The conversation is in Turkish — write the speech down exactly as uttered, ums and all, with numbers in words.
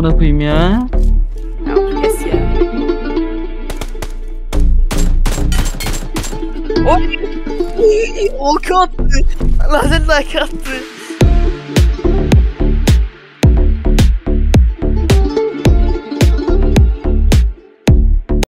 amına koyayım ya. Ya kes ya. Oy! Ok attı. Lazer like attı.